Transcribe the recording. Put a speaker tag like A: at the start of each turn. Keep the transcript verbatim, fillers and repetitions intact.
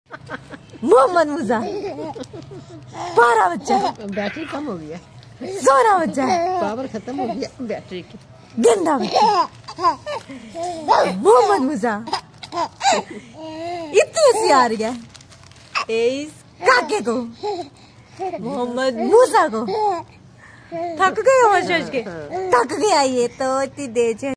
A: मोहम्मद मूसा पारा बच्चा,
B: बैटरी कम हो गया,
A: सोना बच्चा,
B: पावर खत्म हो गया बैटरी की,
A: गंदा बच्चा, मोहम्मद मूसा इतनी होशियार गया इस काके को, मोहम्मद मूसा को थक गए हो, थक गया ये तो इतनी देर